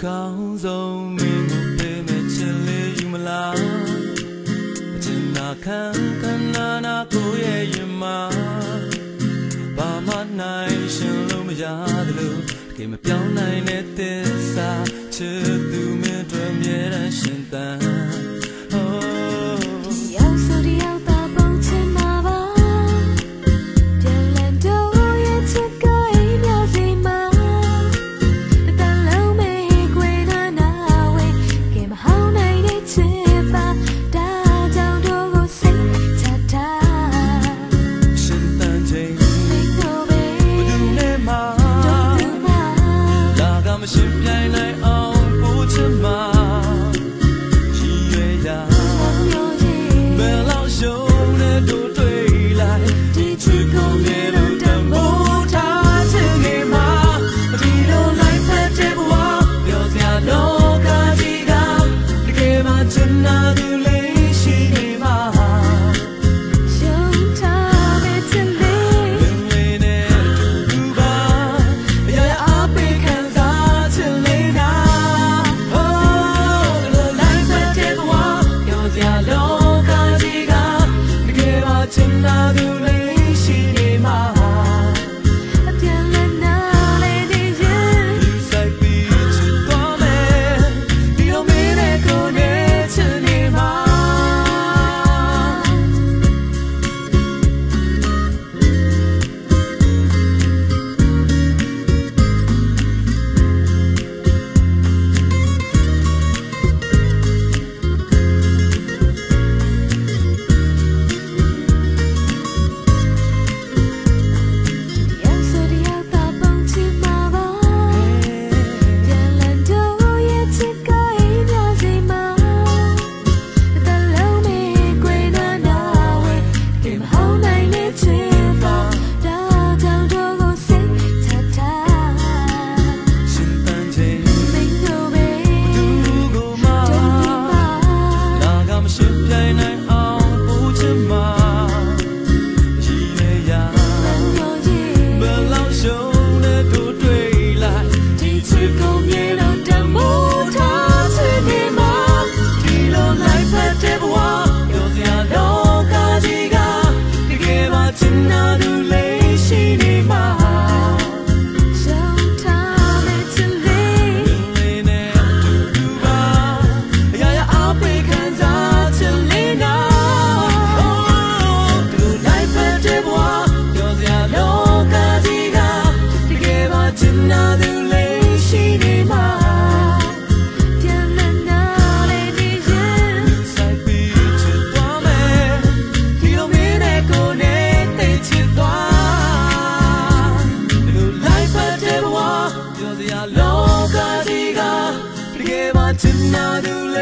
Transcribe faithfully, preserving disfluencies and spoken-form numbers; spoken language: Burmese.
ကောင်းဆုံးမင်းကိုပေးမဲ့ချစ်လေးယူမလားအချင်နာခံခဏနာကိုရဲ့ရင်မှာဘာမှနိုင်ရှင်လို့မရသလိုတကယ်မပြောင်းနိုင်တဲ့သစ္စာချစ်သူမင်းတို့မြဲတမ်းရှင်သန်ရှင်ပြိုင်နိုင်အောင်ပို့ချင်မှာရည်ရွယ်ရာဘယ်လောက်ရှုံးတဲ့တို့တွေ့လိုက်ဒီချစ်ကိုမြေတော့တမိုးထားချင်နေမှာဒီလိုလိုက်ဖက်တဲ့ဘဝပြောစရာလောကကြီးကတကယ်မှချင်နာသူလေးရှိနေမှာရှုံးထားတဲ့ချစ်လေးလေးနဲ့သူပါအရာရာအပိခံလောကကြီးကတကယ်မှချင်နာသူ